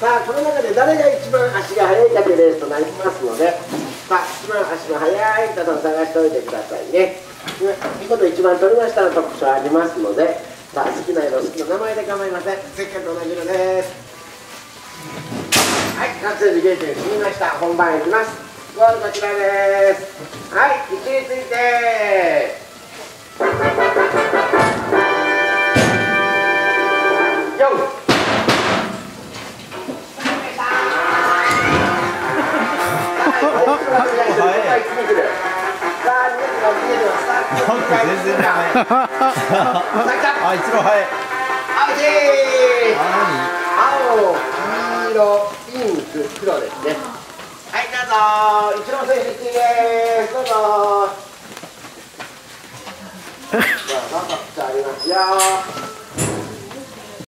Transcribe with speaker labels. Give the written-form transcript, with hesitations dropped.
Speaker 1: さあ、この中で誰が一番足が速いかというレースとなりますので、さあ、一番足の速い方を探しておいてくださいね。見事一番取りましたら特徴ありますので、さあ、好きな色、好きな名前で構いません。せっかく同じ色です。はい、カプセルゲートに進みました。本番いきます。ゴールこちらです。はい、位置について。
Speaker 2: 全然ダメ。あ、一番早い。
Speaker 1: 青、黄色、ピンク、黒ですね。はい、どうぞ。一郎選手1位です。どうぞ。どうぞ、ありますよ。